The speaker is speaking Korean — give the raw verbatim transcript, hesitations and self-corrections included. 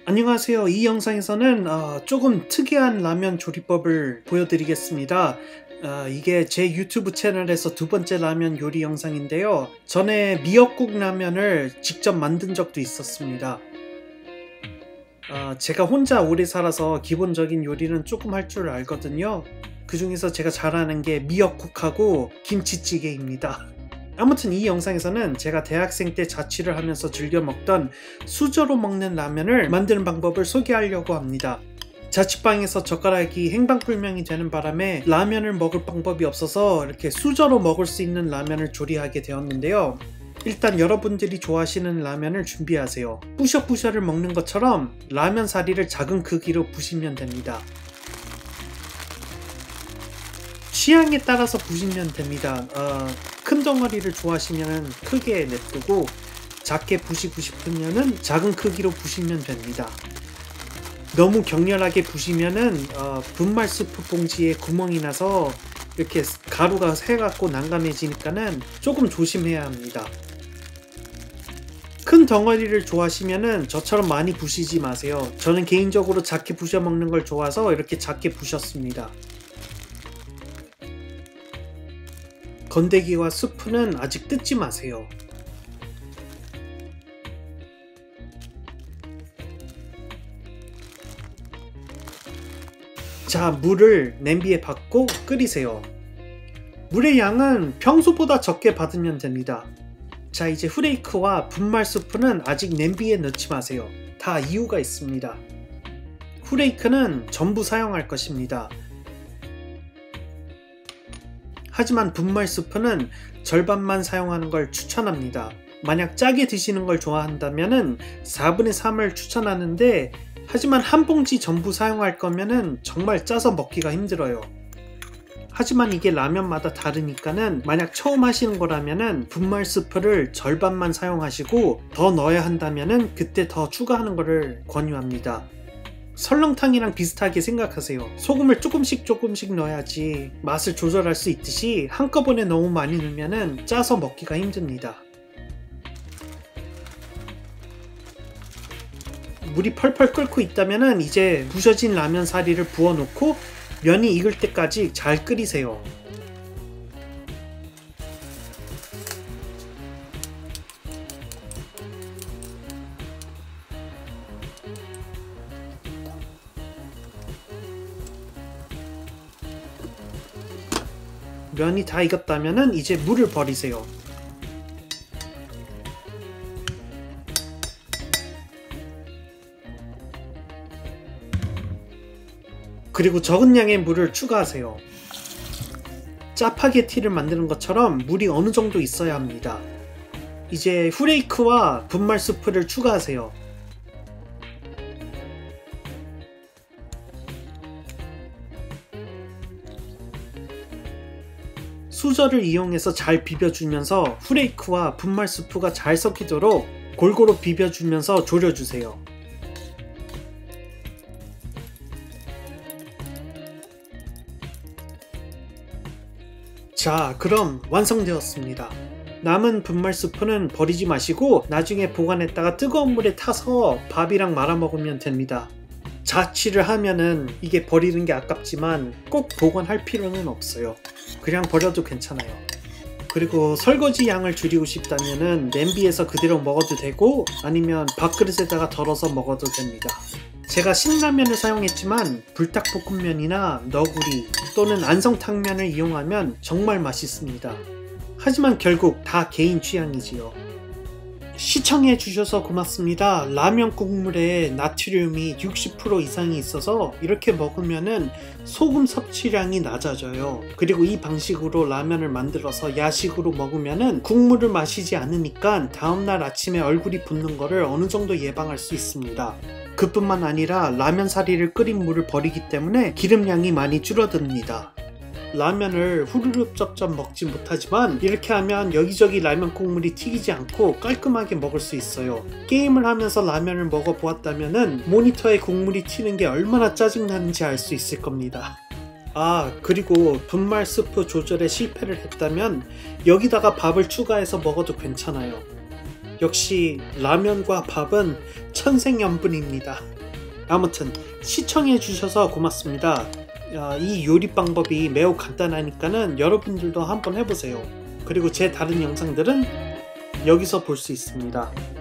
안녕하세요. 이 영상에서는 어, 조금 특이한 라면 조리법을 보여드리겠습니다. 어, 이게 제 유튜브 채널에서 두 번째 라면 요리 영상인데요. 전에 미역국 라면을 직접 만든 적도 있었습니다. 어, 제가 혼자 오래 살아서 기본적인 요리는 조금 할 줄 알거든요. 그 중에서 제가 잘하는 게 미역국하고 김치찌개입니다. 아무튼 이 영상에서는 제가 대학생 때 자취를 하면서 즐겨 먹던 수저로 먹는 라면을 만드는 방법을 소개하려고 합니다. 자취방에서 젓가락이 행방불명이 되는 바람에 라면을 먹을 방법이 없어서 이렇게 수저로 먹을 수 있는 라면을 조리하게 되었는데요. 일단 여러분들이 좋아하시는 라면을 준비하세요. 뿌셔뿌셔를 먹는 것처럼 라면 사리를 작은 크기로 부시면 됩니다. 취향에 따라서 부시면 됩니다. 어, 큰 덩어리를 좋아하시면 크게 냅두고 작게 부시고 싶으면 작은 크기로 부시면 됩니다. 너무 격렬하게 부시면은 어, 분말 스프 봉지에 구멍이 나서 이렇게 가루가 새갖고 난감해지니까는 조금 조심해야 합니다. 큰 덩어리를 좋아하시면은 저처럼 많이 부시지 마세요. 저는 개인적으로 작게 부셔 먹는 걸 좋아서 이렇게 작게 부셨습니다. 건더기와 스프는 아직 뜯지 마세요. 자, 물을 냄비에 받고 끓이세요. 물의 양은 평소보다 적게 받으면 됩니다. 자, 이제 후레이크와 분말 스프는 아직 냄비에 넣지 마세요. 다 이유가 있습니다. 후레이크는 전부 사용할 것입니다. 하지만 분말 스프는 절반만 사용하는 걸 추천합니다. 만약 짜게 드시는 걸 좋아한다면 사분의 삼을 추천하는데, 하지만 한 봉지 전부 사용할 거면은 정말 짜서 먹기가 힘들어요. 하지만 이게 라면마다 다르니까는 만약 처음 하시는 거라면은 분말 스프를 절반만 사용하시고 더 넣어야 한다면은 그때 더 추가하는 거를 권유합니다. 설렁탕이랑 비슷하게 생각하세요. 소금을 조금씩 조금씩 넣어야지 맛을 조절할 수 있듯이 한꺼번에 너무 많이 넣으면 짜서 먹기가 힘듭니다. 물이 펄펄 끓고 있다면 이제 부셔진 라면 사리를 부어 놓고 면이 익을 때까지 잘 끓이세요. 면이 다 익었다면 이제 물을 버리세요. 그리고 적은 양의 물을 추가하세요. 짜파게티를 만드는 것처럼 물이 어느 정도 있어야 합니다. 이제 후레이크와 분말 스프를 추가하세요. 수저를 이용해서 잘 비벼주면서 후레이크와 분말 스프가 잘 섞이도록 골고루 비벼주면서 졸여주세요. 자, 그럼 완성되었습니다. 남은 분말 스프는 버리지 마시고 나중에 보관했다가 뜨거운 물에 타서 밥이랑 말아 먹으면 됩니다. 자취를 하면은 이게 버리는 게 아깝지만 꼭 보관할 필요는 없어요. 그냥 버려도 괜찮아요. 그리고 설거지 양을 줄이고 싶다면은 냄비에서 그대로 먹어도 되고 아니면 밥그릇에다가 덜어서 먹어도 됩니다. 제가 신라면을 사용했지만 불닭볶음면이나 너구리 또는 안성탕면을 이용하면 정말 맛있습니다. 하지만 결국 다 개인 취향이지요. 시청해 주셔서 고맙습니다. 라면 국물에 나트륨이 육십 퍼센트 이상이 있어서 이렇게 먹으면은 소금 섭취량이 낮아져요. 그리고 이 방식으로 라면을 만들어서 야식으로 먹으면은 국물을 마시지 않으니까 다음날 아침에 얼굴이 붓는 거를 어느 정도 예방할 수 있습니다. 그뿐만 아니라 라면 사리를 끓인 물을 버리기 때문에 기름량이 많이 줄어듭니다. 라면을 후루룩 쩝쩝 먹지 못하지만 이렇게 하면 여기저기 라면 국물이 튀기지 않고 깔끔하게 먹을 수 있어요. 게임을 하면서 라면을 먹어 보았다면 모니터에 국물이 튀는 게 얼마나 짜증나는지 알 수 있을 겁니다. 아, 그리고 분말 스프 조절에 실패를 했다면 여기다가 밥을 추가해서 먹어도 괜찮아요. 역시 라면과 밥은 천생연분입니다. 아무튼 시청해주셔서 고맙습니다. 이 요리 방법이 매우 간단하니까는 여러분들도 한번 해보세요. 그리고 제 다른 영상들은 여기서 볼 수 있습니다.